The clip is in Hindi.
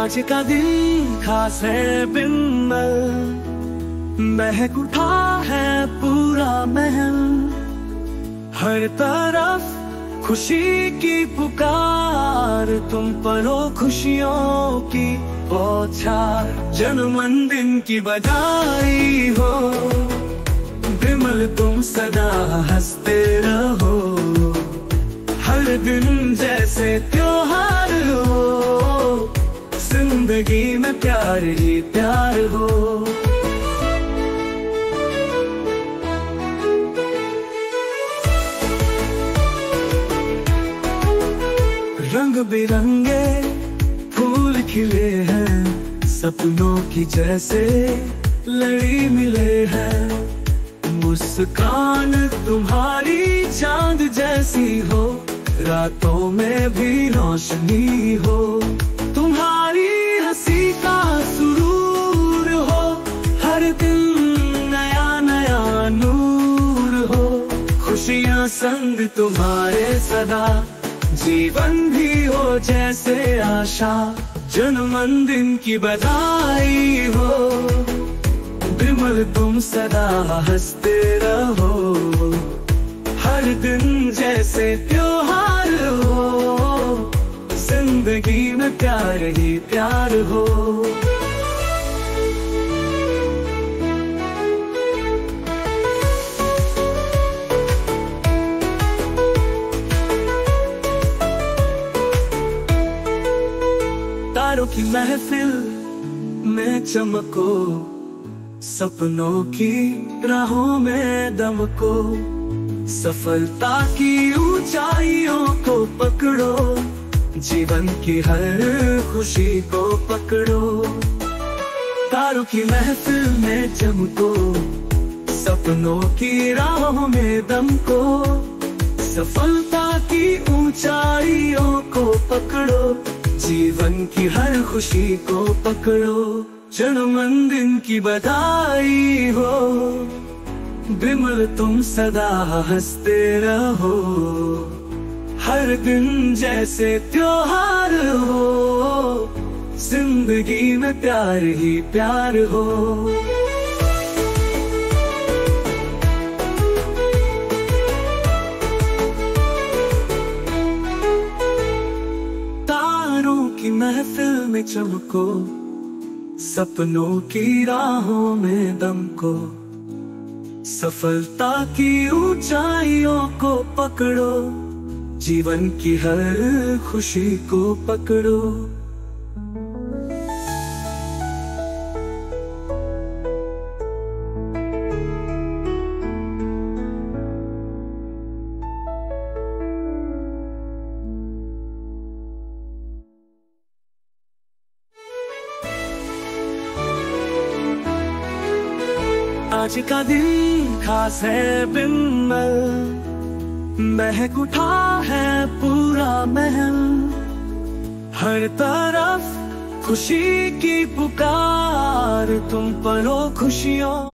आज का दिन खास है बिनमल, महक उठा है पूरा महल। हर तरफ खुशी की पुकार, तुम पर हो खुशियों की बौछार। जन्मदिन की बधाई हो बिमल, तुम सदा हंसते रहो। हर दिन जैसे त्योहार हो, जिंदगी में प्यार ही प्यार हो। रंग बिरंगे फूल खिले हैं, सपनों की जैसे लड़ी मिले हैं। मुस्कान तुम्हारी चांद जैसी हो, रातों में भी रोशनी हो। तुम्हारी हंसी का सुरूर हो, हर दिन नया नया नूर हो। खुशियाँ संग तुम्हारे सदा, जीवन भी हो जैसे आशा। जन्मदिन की बधाई हो बिमल, तुम सदा हंसते रहो। हर दिन जैसे त्योहार हो, जिंदगी में प्यार ही प्यार हो। तारों की महफिल में चमको, सपनों की राहों में दमको। सफलता की ऊंचाइयों को पकड़ो, जीवन की हर खुशी को पकड़ो। तारों की महफिल में चमको, सपनों की राहों में दमको। सफलता की ऊंचाइयों को पकड़ो, जीवन की हर खुशी को पकड़ो। जन्मदिन की बधाई हो बिमल, तुम सदा हंसते रहो। हर दिन जैसे त्योहार हो, जिंदगी में प्यार ही प्यार हो। तारों की महफिल में चमको, सपनों की राहों में दमको। सफलता की ऊंचाइयों को पकड़ो, जीवन की हर खुशी को पकड़ो। आज का दिन खास है बिनमल, महक उठा है पूरा महल। हर तरफ खुशी की पुकार, तुम पर हो खुशियों